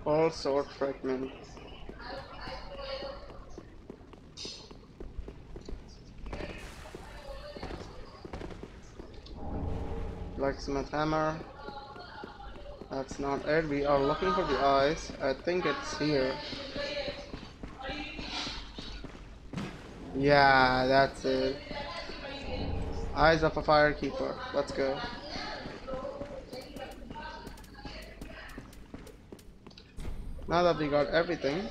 All sword fragment. Blacksmith hammer. That's not it. We are looking for the eyes. I think it's here. Yeah, that's it. Eyes of a firekeeper. Let's go. Now that we got everything,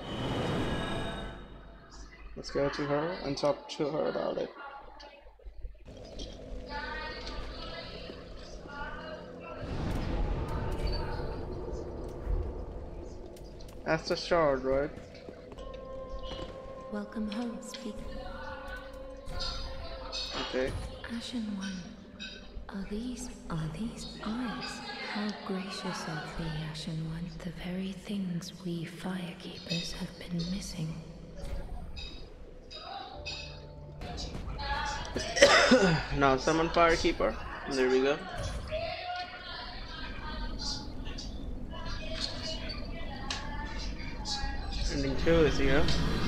let's go to her and talk to her about it. That's the shard, right? Welcome home, speak. Okay. Ashen One, are these eyes? How gracious of thee, Ashen One. The very things we firekeepers have been missing. Now summon firekeeper. There we go. Ending 2 is here.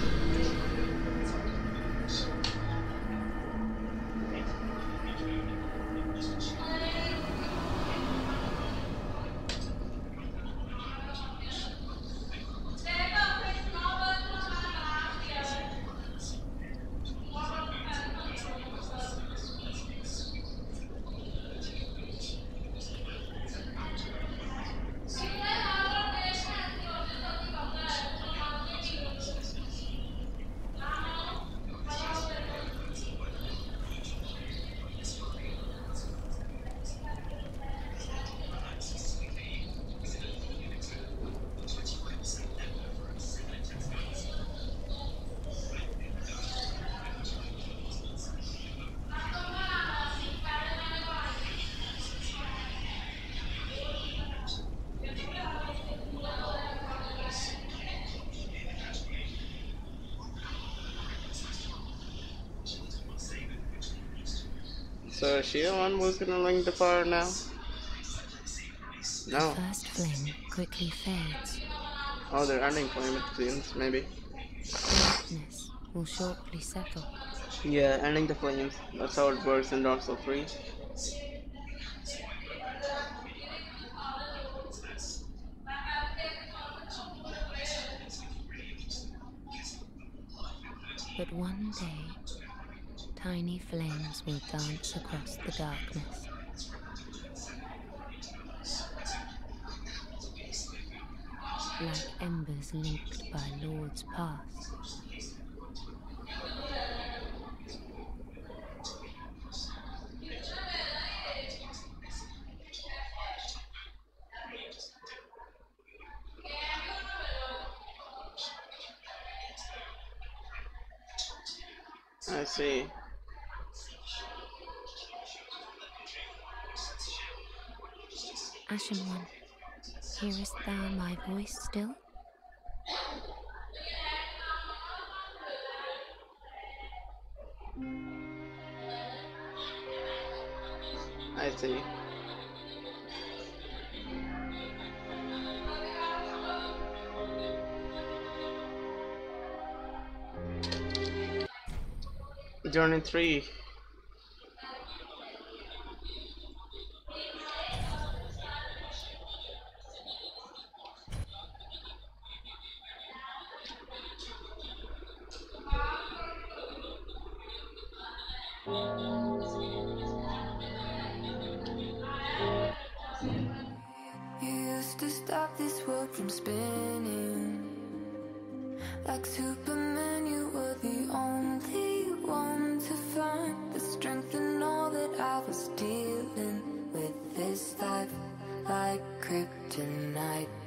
So is she the one who's gonna link the fire now? No. The first flame quickly fades. Oh, they're ending flame it seems, maybe. Darkness will shortly settle. Yeah, ending the flames. That's how it works in Dark Souls 3. But one day, tiny flames will dance across the darkness. Like embers linked by Lord's past. I see. Ashen One, hearest thou my voice still? I see. Journey 3. You used to stop this world from spinning. Like Superman, you were the only one to find the strength in all that I was dealing with this life, like kryptonite.